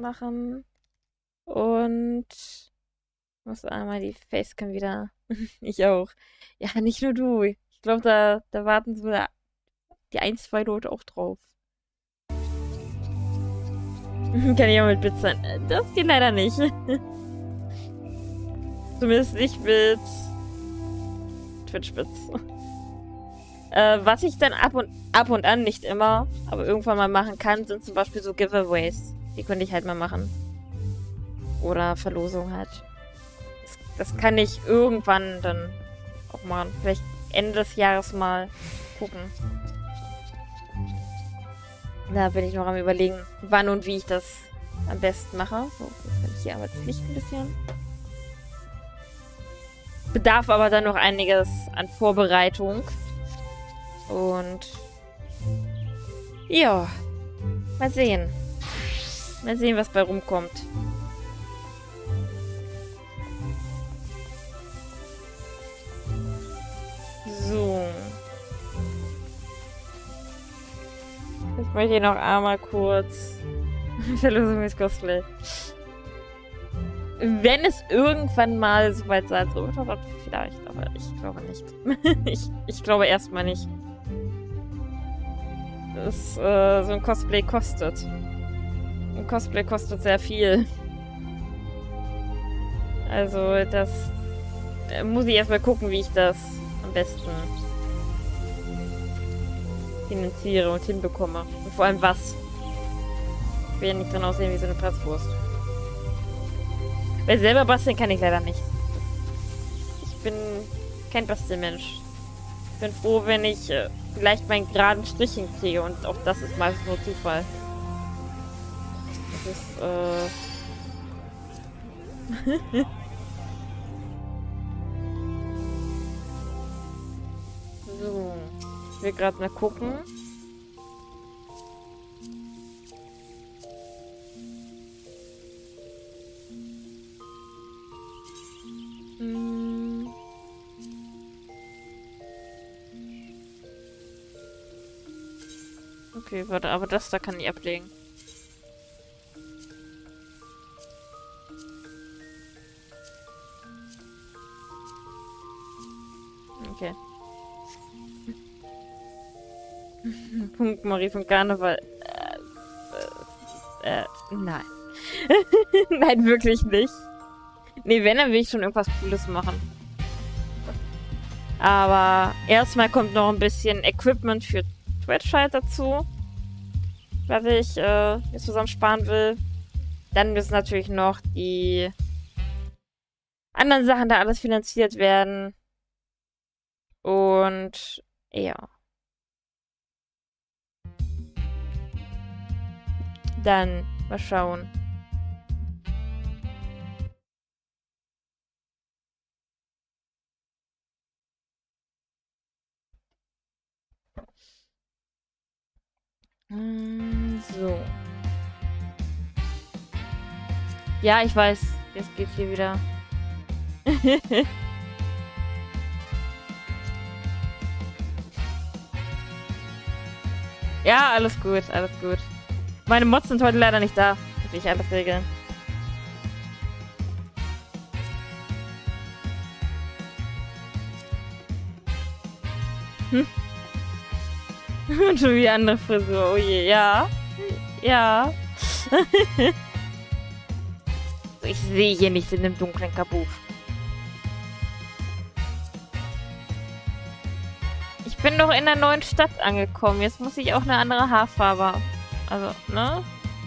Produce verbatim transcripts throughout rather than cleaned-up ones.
machen. Und ich muss einmal die Facecam wieder. Ich auch. Ja, nicht nur du. Ich glaube, da, da warten so die ein, zwei Leute auch drauf. Kann ich auch mit Bits sein. Das geht leider nicht. Zumindest nicht mit Twitch-Bits. Äh, was ich dann ab und, ab und an, nicht immer, aber irgendwann mal machen kann, sind zum Beispiel so Giveaways. Die könnte ich halt mal machen. Oder Verlosung halt. Das, das kann ich irgendwann dann auch machen. Vielleicht Ende des Jahres mal gucken. Da bin ich noch am Überlegen, wann und wie ich das am besten mache. So, jetzt kann ich hier aber das Licht ein bisschen. Bedarf aber dann noch einiges an Vorbereitung. Und ja, mal sehen. Mal sehen, was bei rumkommt. So. Jetzt möchte ich noch einmal kurz Verlosung mit Cosplay. Wenn es irgendwann mal soweit sein sollte, dann vielleicht, aber ich glaube nicht. ich, ich glaube erstmal nicht. Dass äh, so ein Cosplay kostet. Ein Cosplay kostet sehr viel. Also das da muss ich erstmal gucken, wie ich das am besten finanziere und hinbekomme. Und vor allem was. Ich will ja nicht dran aussehen wie so eine Platzwurst. Weil selber basteln kann ich leider nicht. Ich bin kein Bastelmensch. Ich bin froh, wenn ich äh, vielleicht meinen geraden Strich hinkriege und auch das ist meistens nur Zufall. Das ist, äh... so. Ich will gerade mal gucken. Hm. Okay, warte, aber das da kann ich ablegen. Okay. Punkt Marie von Karneval. Äh, äh, äh, nein. Nein, wirklich nicht. Nee, wenn, dann will ich schon irgendwas Cooles machen. Aber erstmal kommt noch ein bisschen Equipment für Twitch halt dazu. Was ich äh, jetzt zusammen sparen will. Dann müssen natürlich noch die anderen Sachen da alles finanziert werden. Und ja. Dann mal schauen. So. Ja, ich weiß. Jetzt geht's hier wieder. Ja, alles gut, alles gut. Meine Mods sind heute leider nicht da. Muss ich alles regeln. Hm. Und schon wieder andere Frisur. Oh je, ja. Ja. Ich sehe hier nicht in dem dunklen Kabuff. Ich bin doch in der neuen Stadt angekommen. Jetzt muss ich auch eine andere Haarfarbe. Also, ne?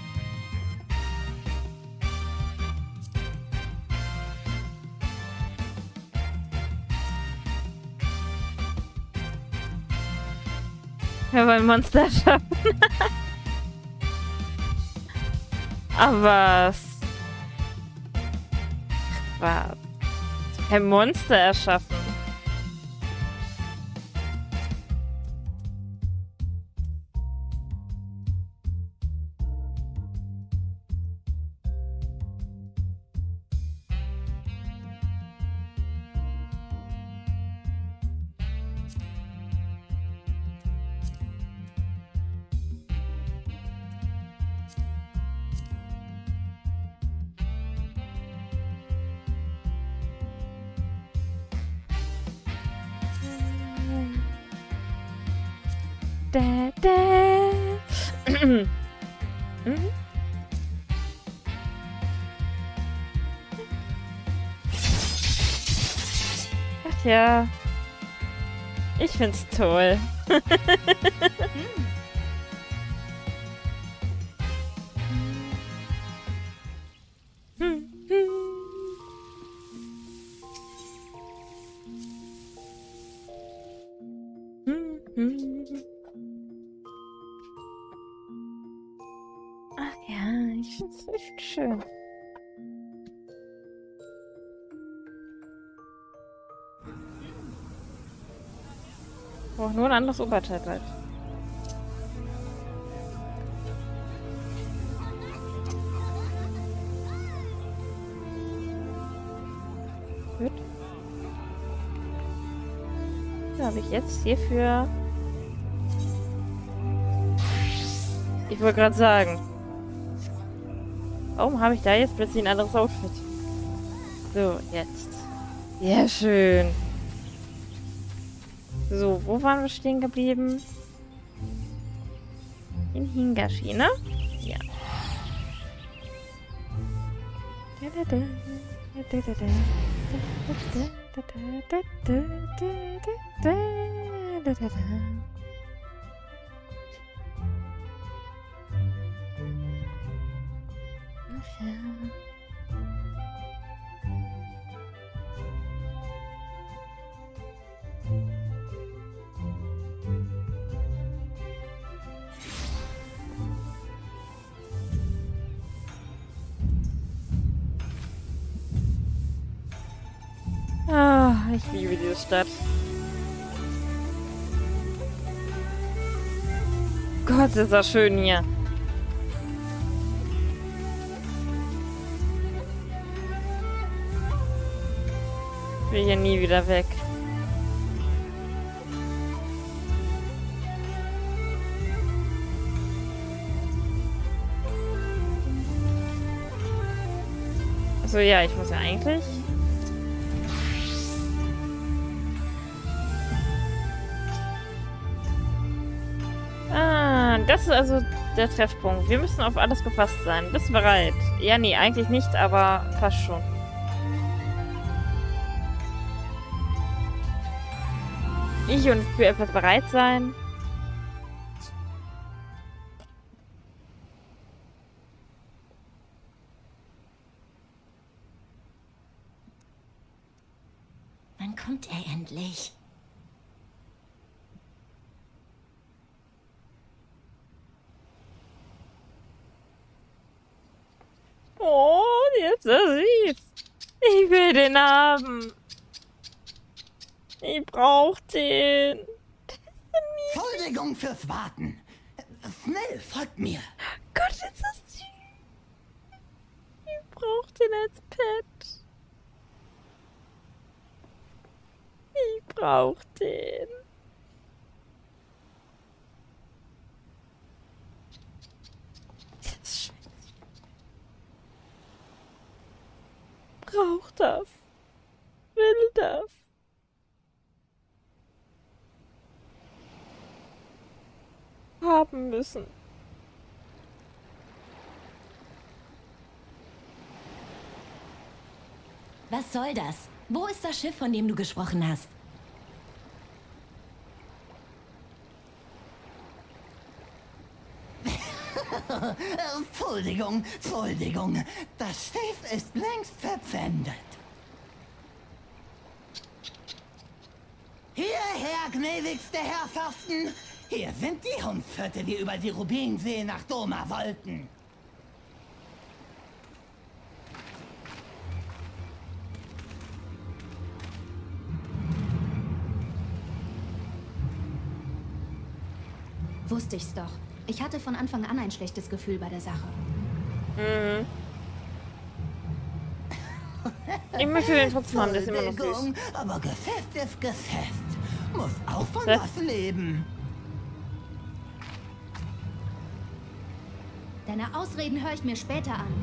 Wir wollen Monster schaffen. Aber was? Was? Ein Monster erschaffen. da, da. Mhm. Ach ja. Ich find's toll. Ach ja, ich find's echt schön. Oh, nur ein anderes Oberteil halt. Gut. Was habe ich jetzt hierfür? Ich wollte gerade sagen. Warum habe ich da jetzt plötzlich ein anderes Outfit? So, jetzt. Sehr schön. So, wo waren wir stehen geblieben? In Hingashi, ne? Ja. Ach ja. Ah, ich liebe diese Stadt. Gott, ist das schön hier. Ich will hier nie wieder weg. Also ja, ich muss ja eigentlich... Ah, das ist also der Treffpunkt. Wir müssen auf alles gefasst sein. Bist du bereit? Ja, nee, eigentlich nicht, aber fast schon. Ich und für etwas bereit sein. Wann kommt er endlich? Oh, jetzt so süß. Ich will den haben. Ich brauch den. Entschuldigung fürs Warten. Schnell, folgt mir. Gott, ist das süß. Ich brauch den als Pet. Ich brauch den. Das ist brauch das. Will das. Haben müssen. Was soll das? Wo ist das Schiff, von dem du gesprochen hast? Entschuldigung, Entschuldigung. Das Schiff ist längst verpfändet. Hierher, gnädigste Herrschaften. Hier sind die Hundschötte, die über die Rubinsee nach Doma wollten. Wusste ich's doch. Ich hatte von Anfang an ein schlechtes Gefühl bei der Sache. Mhm. Ich möchte den trotzdem haben, der ist immer noch süß. Aber Geschäft ist Geschäft. Muss auch von was leben. Deine Ausreden höre ich mir später an.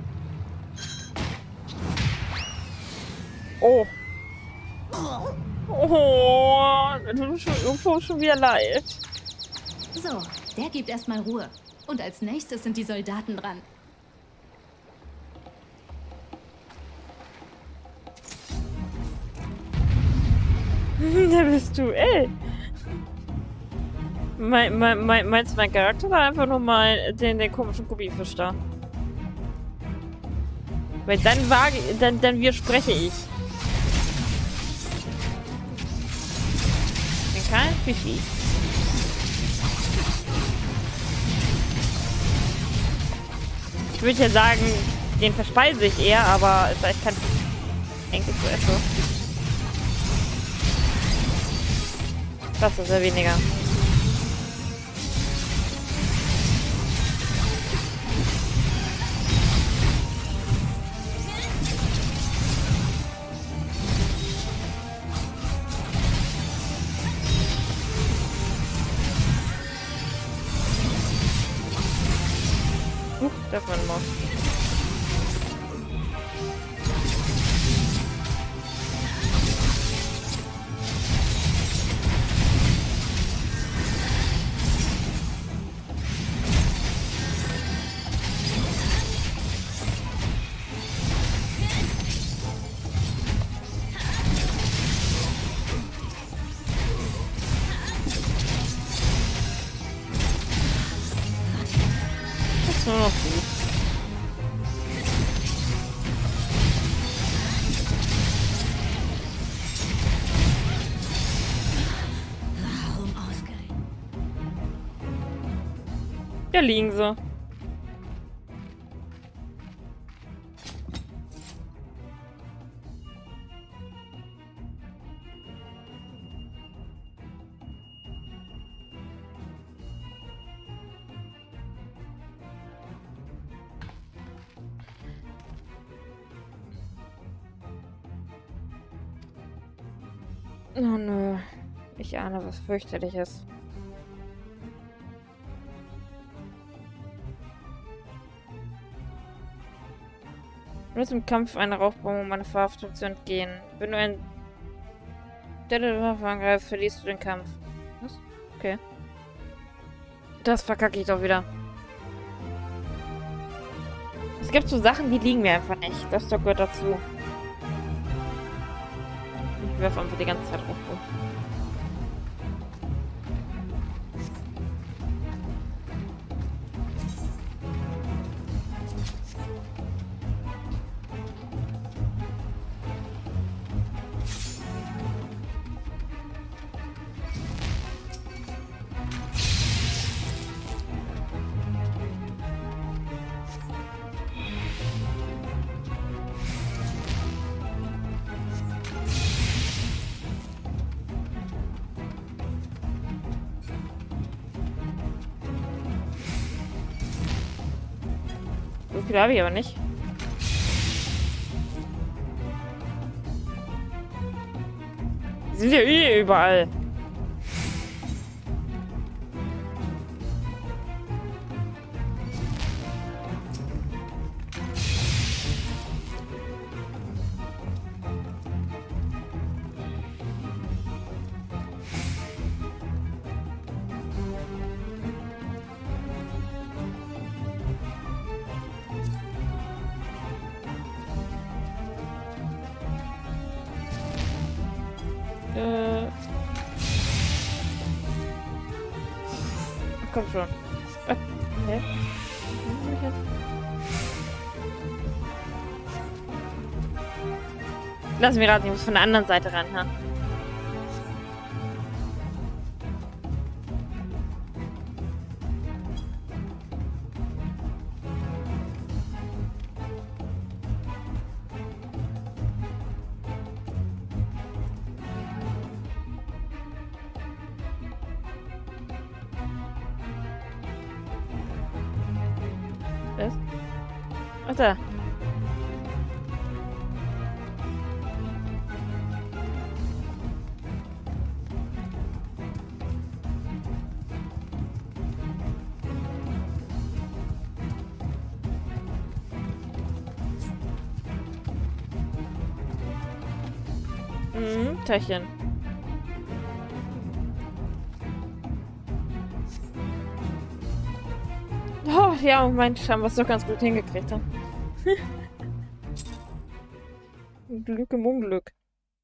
Oh. Oh, mir tut schon irgendwo schon wieder leid. So, der gibt erstmal Ruhe. Und als nächstes sind die Soldaten dran. Da bist du, ey. Mein, mein, mein, meinst du, mein Charakter war einfach nur mal den, den komischen Gummifisch da? Weil dann wage, dann, dann widerspreche ich. Den kein Fischi. Ich würde ja sagen, den verspeise ich eher, aber ist echt kein eigentlich so etwa. Das ist ja weniger. Uh, das war ein Maus. Nur noch gut. Warum ausgerechnet? Da liegen sie. Oh nö. Ich ahne was fürchterliches. Du musst im Kampf eine Rauchbombe, um eine Verhaftung zu entgehen. Wenn du ein Waffe angreifst, verlierst du den Kampf. Was? Okay. Das verkacke ich doch wieder. Es gibt so Sachen, die liegen mir einfach nicht. Das gehört dazu. Ich werfe einfach die ganze Zeit drauf. So viel habe ich aber nicht. Die sind ja eh überall. Äh. Komm schon. Äh, ne? Lass mich raten, ich muss von der anderen Seite ran, ha? Was? Ach da. Mhm, Teilchen. Ach ja, Mensch, haben wir es doch ganz gut hingekriegt. Haben. Glück im Unglück.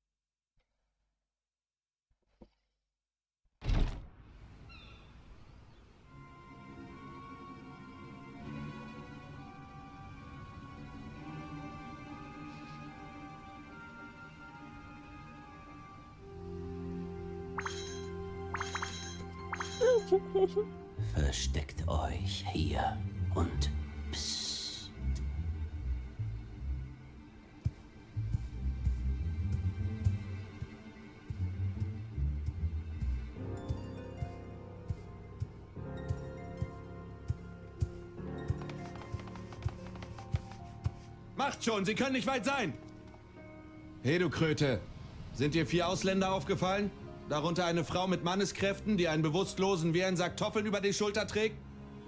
Versteckt euch hier und psst. Macht schon, Sie können nicht weit sein! Hey, du Kröte. Sind dir vier Ausländer aufgefallen? Darunter eine Frau mit Manneskräften, die einen Bewusstlosen wie einen Sack Toffeln über die Schulter trägt?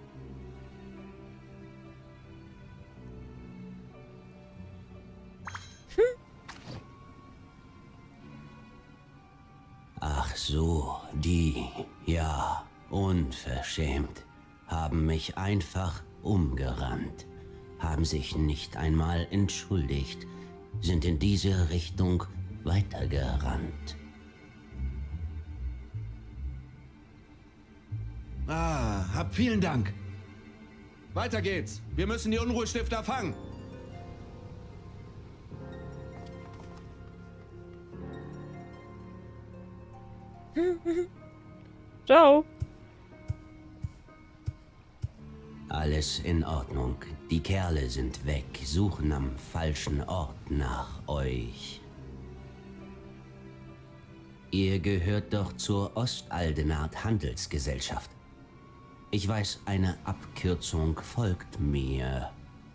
Ach so, die, ja, unverschämt, haben mich einfach umgerannt, haben sich nicht einmal entschuldigt, sind in diese Richtung weitergerannt. Ah, hab vielen Dank. Weiter geht's. Wir müssen die Unruhestifter fangen. Ciao. Alles in Ordnung. Die Kerle sind weg, suchen am falschen Ort nach euch. Ihr gehört doch zur Ostaldenart Handelsgesellschaft. Ich weiß, eine Abkürzung folgt mir.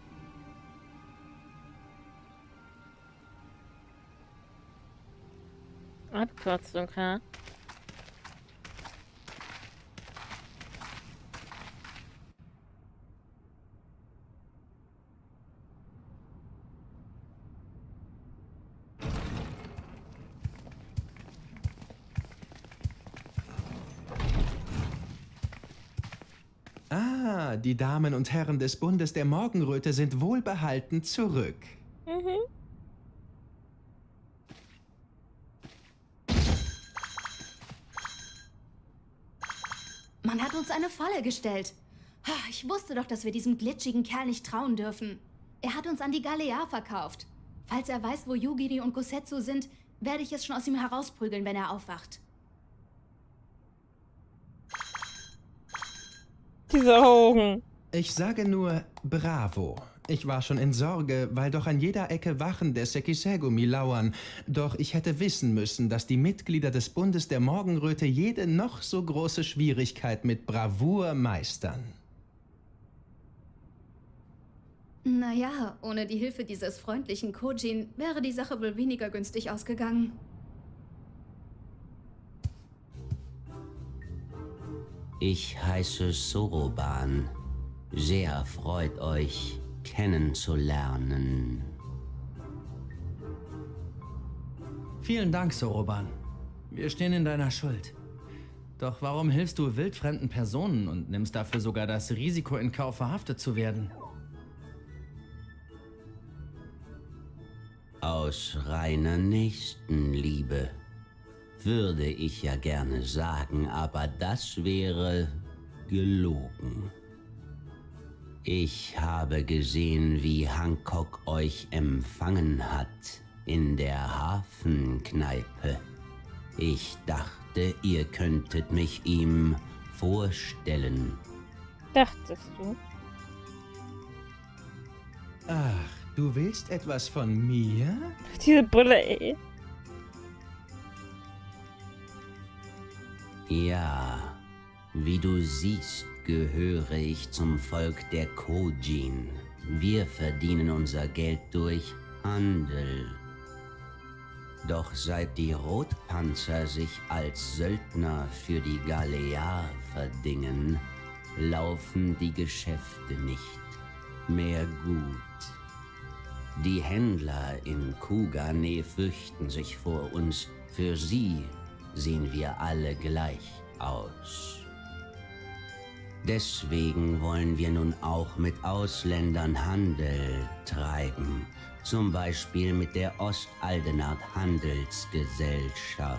Abkürzung, ha? Ah, die Damen und Herren des Bundes der Morgenröte sind wohlbehalten zurück. Mhm. Man hat uns eine Falle gestellt. Ich wusste doch, dass wir diesem glitschigen Kerl nicht trauen dürfen. Er hat uns an die Galea verkauft. Falls er weiß, wo Yugiri und Gosetsu sind, werde ich es schon aus ihm herausprügeln, wenn er aufwacht. Diese Augen. Ich sage nur bravo. Ich war schon in Sorge, weil doch an jeder Ecke Wachen der Sekisegumi lauern. Doch ich hätte wissen müssen, dass die Mitglieder des Bundes der Morgenröte jede noch so große Schwierigkeit mit Bravour meistern. Naja, ohne die Hilfe dieses freundlichen Kojin wäre die Sache wohl weniger günstig ausgegangen. Ich heiße Soroban. Sehr freut euch, kennenzulernen. Vielen Dank, Soroban. Wir stehen in deiner Schuld. Doch warum hilfst du wildfremden Personen und nimmst dafür sogar das Risiko in Kauf, verhaftet zu werden? Aus reiner Nächstenliebe. Würde ich ja gerne sagen, aber das wäre gelogen. Ich habe gesehen, wie Hancock euch empfangen hat in der Hafenkneipe. Ich dachte, ihr könntet mich ihm vorstellen. Dachtest du? Ach, du willst etwas von mir? Diese Brille, ey. Ja, wie du siehst, gehöre ich zum Volk der Kojin. Wir verdienen unser Geld durch Handel. Doch seit die Rotpanzer sich als Söldner für die Galea verdingen, laufen die Geschäfte nicht mehr gut. Die Händler in Kugane fürchten sich vor uns. Für sie sehen wir alle gleich aus. Deswegen wollen wir nun auch mit Ausländern Handel treiben. Zum Beispiel mit der Ostaldenart Handelsgesellschaft.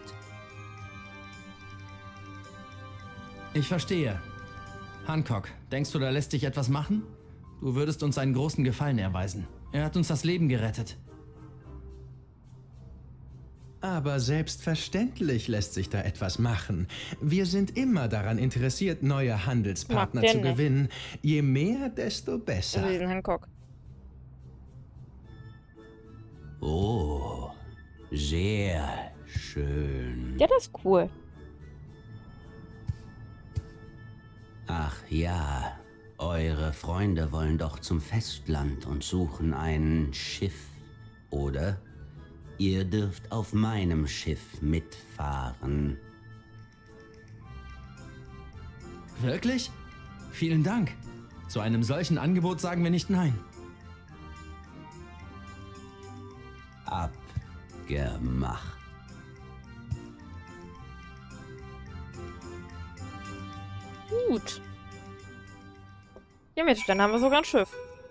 Ich verstehe. Hancock, denkst du, da lässt sich etwas machen? Du würdest uns einen großen Gefallen erweisen. Er hat uns das Leben gerettet. Aber selbstverständlich lässt sich da etwas machen. Wir sind immer daran interessiert, neue Handelspartner Mag zu den nicht. gewinnen. Je mehr, desto besser. Also diesen Hancock. Oh, sehr schön. Ja, das ist cool. Ach ja, eure Freunde wollen doch zum Festland und suchen ein Schiff, oder? Ihr dürft auf meinem Schiff mitfahren. Wirklich? Vielen Dank. Zu einem solchen Angebot sagen wir nicht nein. Abgemacht. Gut. Ja, Mensch, dann haben wir sogar ein Schiff.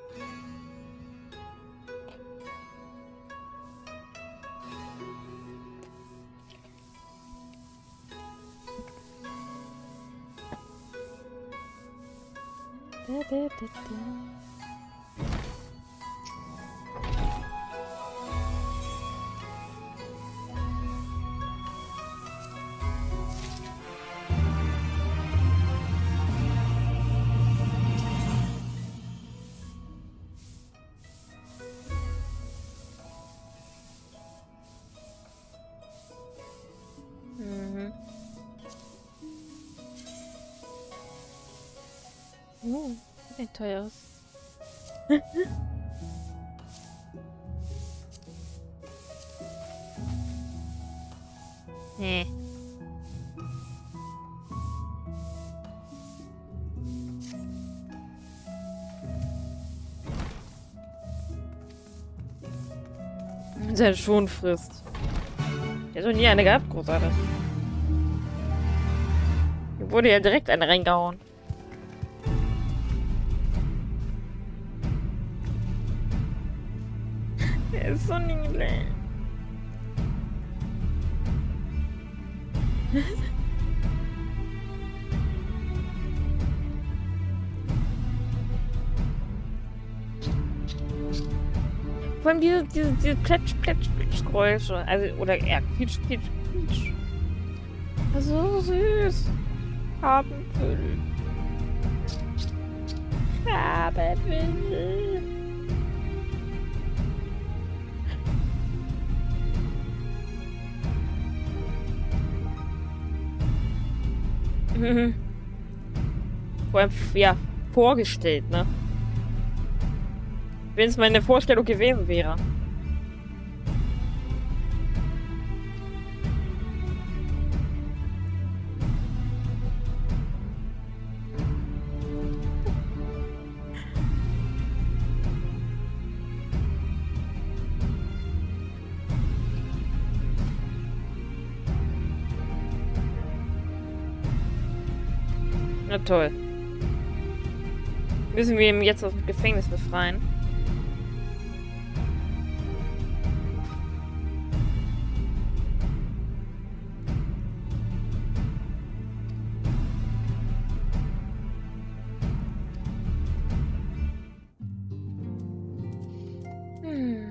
Da, da, da, da. Mhm. Oh, ein teures. Nee. Seine Schuhen frisst. Der hat doch nie eine gehabt, großartig. Hier wurde ja direkt eine reingehauen. Er ist so niedlich. Vor allem diese, diese, diese Plätsch, Plätsch, Plätsch-Geräusche. Also, oder eher Quietsch, Quietsch, Quietsch. So süß. Farbenfüll. Farbenfüll. Mhm. Vor allem, ja, vorgestellt, ne? Wenn es meine Vorstellung gewesen wäre. Na toll. Müssen wir ihn jetzt aus dem Gefängnis befreien? Hm.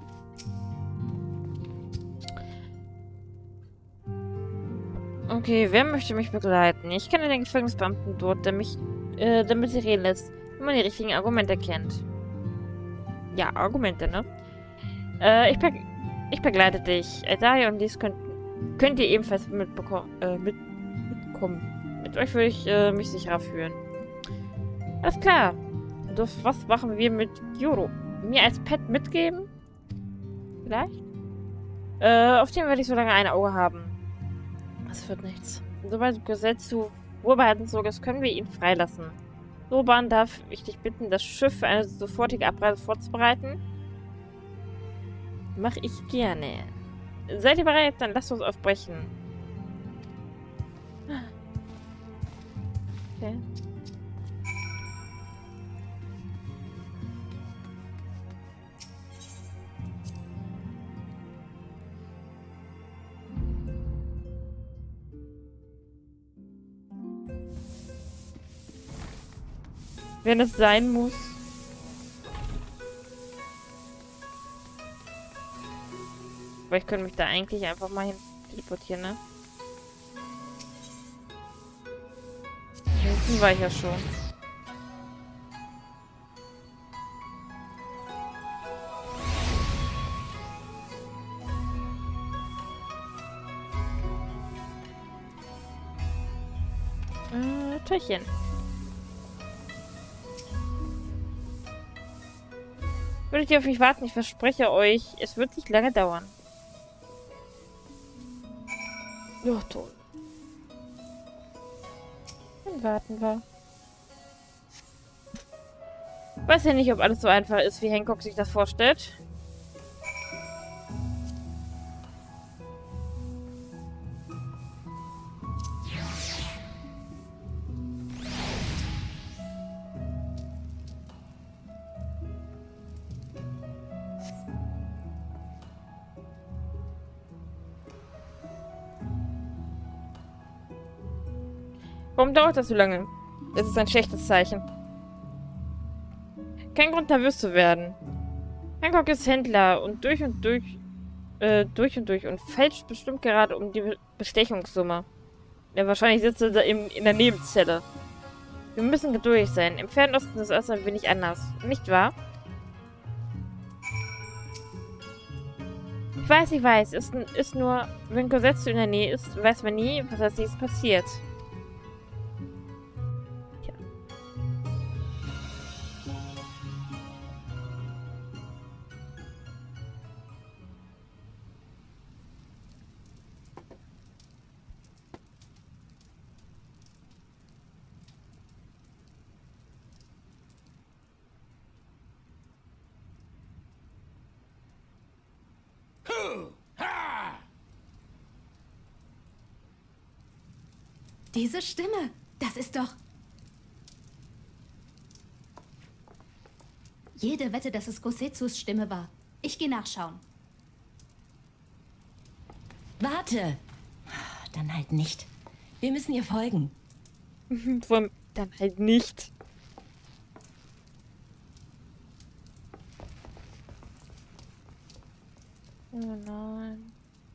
Okay, wer möchte mich begleiten? Ich kenne den Gefängnisbeamten dort, der mich, äh, damit sie reden lässt, wenn man die richtigen Argumente kennt. Ja, Argumente, ne? Äh, ich, be ich begleite dich. Daria und dies könnt, könnt ihr ebenfalls mitbekommen, äh, mit, mitkommen. Mit euch würde ich äh, mich sicherer fühlen. Alles klar. Doch was machen wir mit Juro? Mir als Pet mitgeben? Vielleicht? Äh, auf den werde ich so lange ein Auge haben. Das wird nichts. Sobald Gesetz zu Wohlbehalten sorgst, können wir ihn freilassen. Soban, darf ich dich bitten, das Schiff für eine sofortige Abreise vorzubereiten? Mach ich gerne. Seid ihr bereit? Dann lasst uns aufbrechen. Okay. Wenn es sein muss. Aber ich könnte mich da eigentlich einfach mal hin teleportieren, ne? Hinten war ich ja schon. Äh, Türchen. Würdet ihr auf mich warten? Ich verspreche euch, es wird nicht lange dauern. Ja, toll. Dann warten wir. Ich weiß ja nicht, ob alles so einfach ist, wie Hancock sich das vorstellt. Warum dauert das so lange? Das ist ein schlechtes Zeichen. Kein Grund, nervös zu werden. Hancock ist Händler und durch und durch, äh, durch und durch und fälscht bestimmt gerade um die Bestechungssumme. Ja, wahrscheinlich sitzt er im, in der Nebenzelle. Wir müssen geduldig sein. Im Fernosten ist es ein wenig anders. Nicht wahr? Ich weiß, ich weiß. Ist, ist nur, wenn Gosetsu in der Nähe ist, weiß man nie, was als nächstes passiert. Diese Stimme, das ist doch... Jede Wette, dass es Gosetsus Stimme war. Ich gehe nachschauen. Warte! Dann halt nicht. Wir müssen ihr folgen. Dann halt nicht. Oh nein.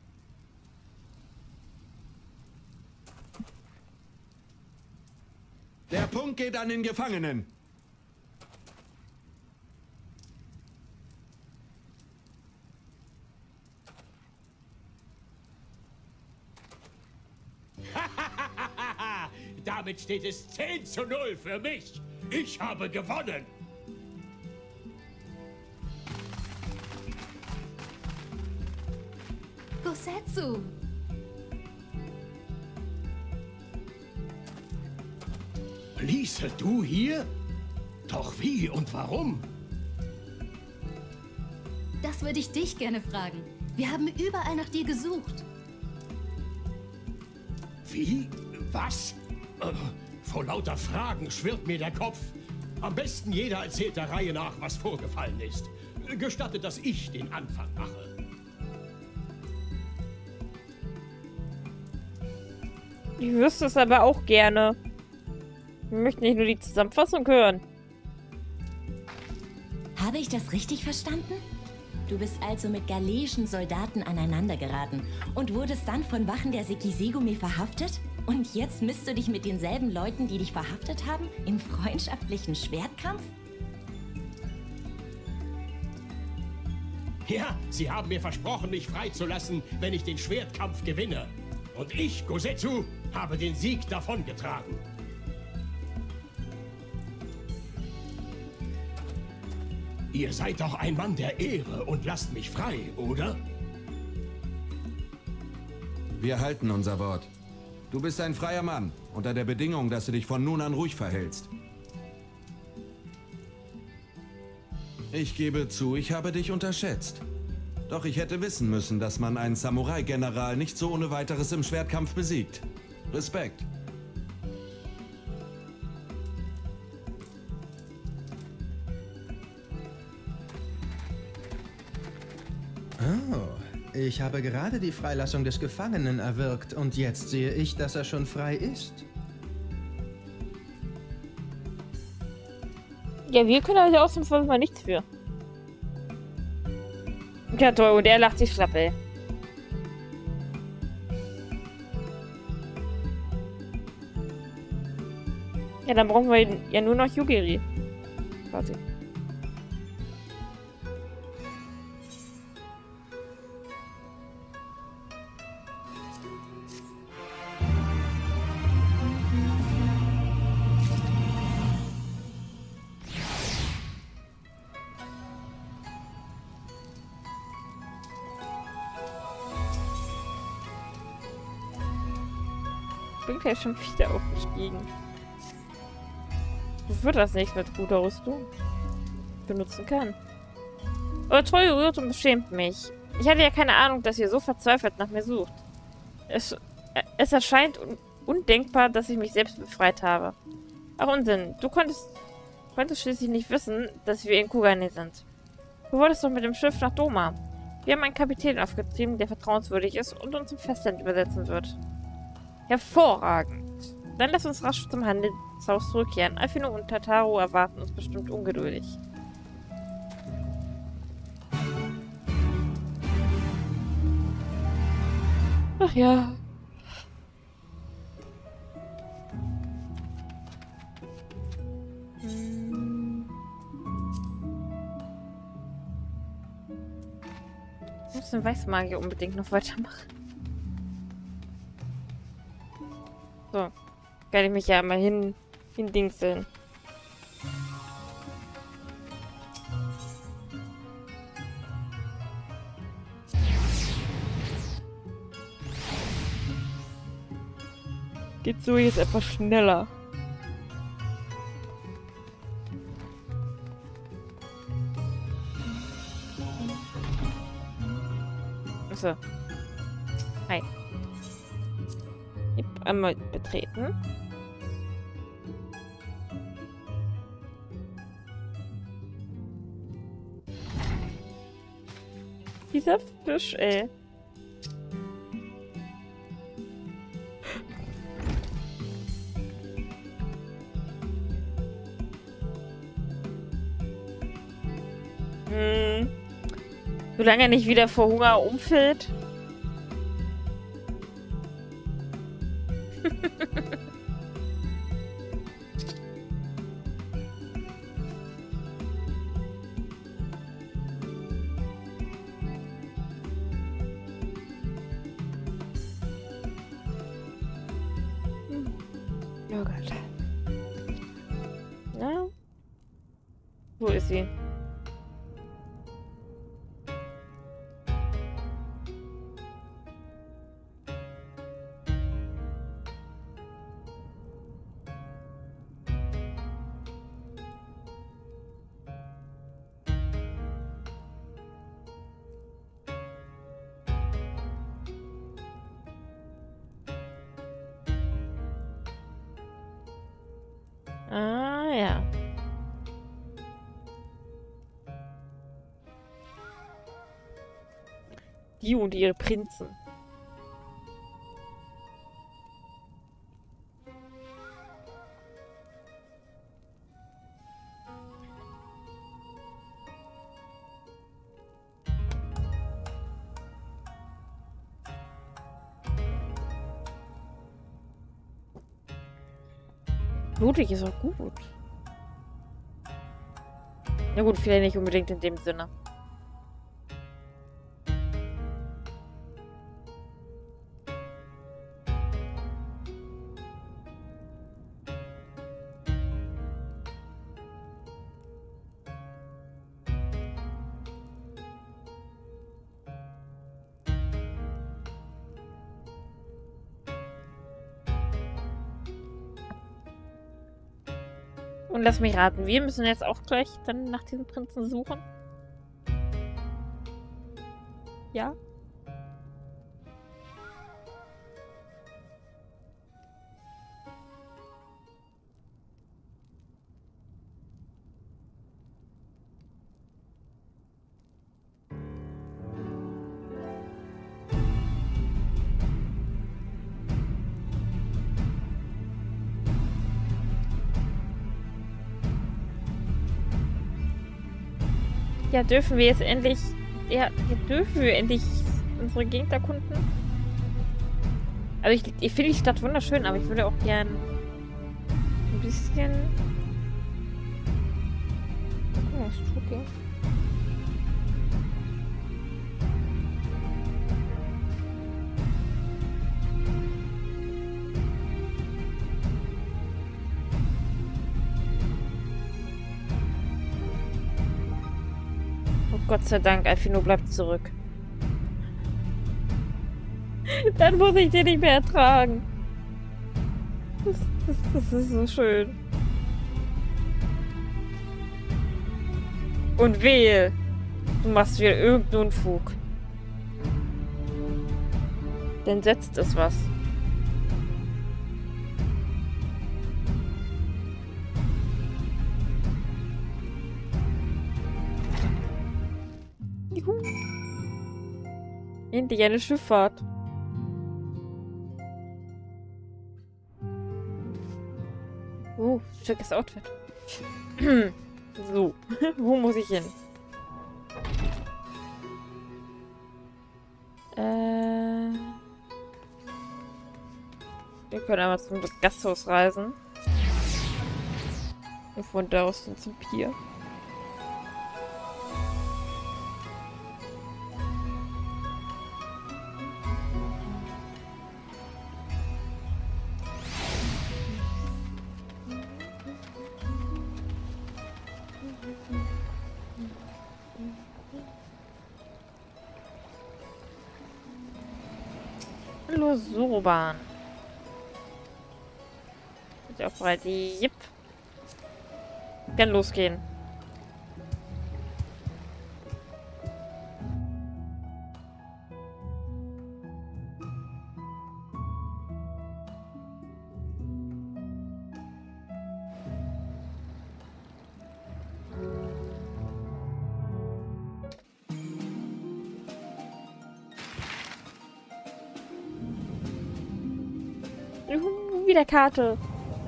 Der Punkt geht an den Gefangenen. Damit steht es zehn zu null für mich. Ich habe gewonnen. Gosetsu! Liese, du hier? Doch wie und warum? Das würde ich dich gerne fragen. Wir haben überall nach dir gesucht. Wie? Was? Äh, vor lauter Fragen schwirrt mir der Kopf. Am besten jeder erzählt der Reihe nach, was vorgefallen ist. Gestattet, dass ich den Anfang mache. Ich wüsste es aber auch gerne. Wir möchten nicht nur die Zusammenfassung hören. Habe ich das richtig verstanden? Du bist also mit galeischen Soldaten aneinandergeraten und wurdest dann von Wachen der Sekisegumi verhaftet? Und jetzt misst du dich mit denselben Leuten, die dich verhaftet haben, im freundschaftlichen Schwertkampf? Ja, sie haben mir versprochen, mich freizulassen, wenn ich den Schwertkampf gewinne. Und ich, Gosetsu, habe den Sieg davongetragen. Ihr seid doch ein Mann der Ehre und lasst mich frei, oder? Wir halten unser Wort. Du bist ein freier Mann, unter der Bedingung, dass du dich von nun an ruhig verhältst. Ich gebe zu, ich habe dich unterschätzt. Doch ich hätte wissen müssen, dass man einen Samurai-General nicht so ohne weiteres im Schwertkampf besiegt. Respekt. Oh, ich habe gerade die Freilassung des Gefangenen erwirkt und jetzt sehe ich, dass er schon frei ist. Ja, wir können also ausnahmsweise mal nichts für. Ja, toll. Und er lacht sich schlapp, ey. Ja, dann brauchen wir ja nur noch Yugiri. Quasi. Ich bin gleich schon wieder aufgestiegen. Wird das nichts mit guter Rüstung benutzen kann. Aber Toyo rührt und beschämt mich. Ich hatte ja keine Ahnung, dass ihr so verzweifelt nach mir sucht. Es, es erscheint un undenkbar, dass ich mich selbst befreit habe. Ach Unsinn, du konntest, konntest schließlich nicht wissen, dass wir in Kugane sind. Du wolltest doch mit dem Schiff nach Doma. Wir haben einen Kapitän aufgetrieben, der vertrauenswürdig ist und uns zum Festland übersetzen wird. Hervorragend. Dann lass uns rasch zum Handelshaus zurückkehren. Alfino und Tataro erwarten uns bestimmt ungeduldig. Ach ja. Hm. Ich muss den Weißmagier unbedingt noch weitermachen. So. Kann ich mich ja mal hin, hindingseln. Geht so jetzt etwas schneller. So. Hi. Einmal betreten. Dieser Fisch, ey. Hm. Solange er nicht wieder vor Hunger umfällt. Oh Gott. Na? Wo ist sie? Ah, ja. Die und ihre Prinzen. Blutig ist auch gut. Na gut, vielleicht nicht unbedingt in dem Sinne. Und lass mich raten, wir müssen jetzt auch gleich dann nach diesem Prinzen suchen. Ja? Ja, dürfen wir jetzt endlich... Ja, jetzt dürfen wir endlich unsere Gegend erkunden. Also ich, ich finde die Stadt wunderschön, aber ich würde auch gern ein bisschen... Guck mal, was tut der? Gott sei Dank, Alfino bleibt zurück. Dann muss ich den nicht mehr ertragen. Das, das, das ist so schön. Und wehe, du machst wieder irgendeinen Unfug. Dann setzt es was. Juhu. Endlich eine Schifffahrt. Oh, schickes Outfit. So, wo muss ich hin? Äh, wir können einmal zum Gasthaus reisen. Und von da aus dann zum Pier. Hallo, Soban. Ist ja auch bereit. Jipp. Kann losgehen. Juhu, wieder Karte.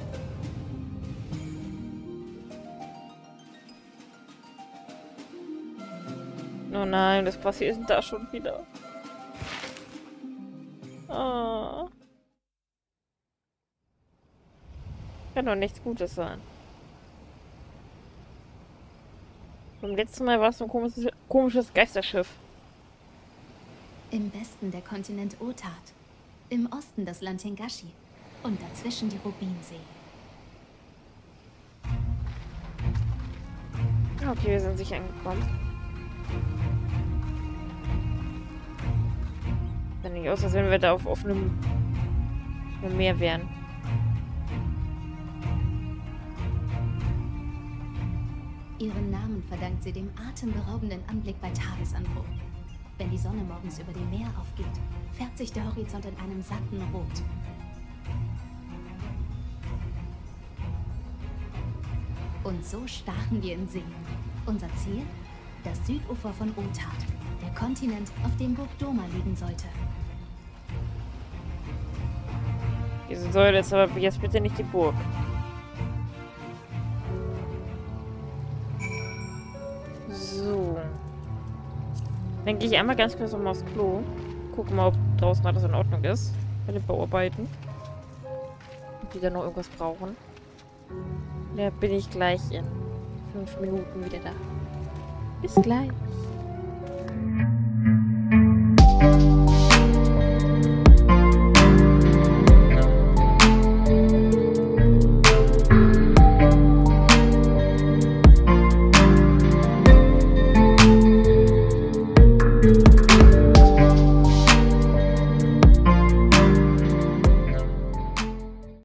Oh nein, das passiert da schon wieder. Oh. Kann doch nichts Gutes sein. Beim letzten Mal war es so ein komisches, komisches Geisterschiff. Im Westen der Kontinent Otat. Im Osten das Land Tengashi. Und dazwischen die Rubinsee. Okay, wir sind sicher angekommen. Sieht nicht aus, als wenn wir da auf offenem Meer wären. Ihren Namen verdankt sie dem atemberaubenden Anblick bei Tagesanbruch. Wenn die Sonne morgens über dem Meer aufgeht, färbt sich der Horizont in einem satten Rot. Und so stachen wir in See. Unser Ziel? Das Südufer von Otat, der Kontinent, auf dem Burg Doma liegen sollte. Diese Säule ist aber jetzt bitte nicht die Burg. So. Dann gehe ich einmal ganz kurz nochmal aufs Klo. Gucken mal, ob draußen alles in Ordnung ist. Bei den Bauarbeiten. Ob die da noch irgendwas brauchen. Da bin ich gleich in fünf Minuten wieder da. Bis gleich.